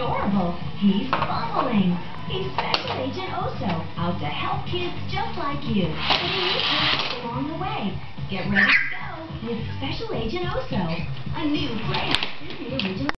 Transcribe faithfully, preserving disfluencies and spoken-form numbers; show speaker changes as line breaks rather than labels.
adorable. He's bubbling. He's Special Agent Oso, out to help kids just like you. But he needs help along the way. Get ready to go with Special Agent Oso, a new place.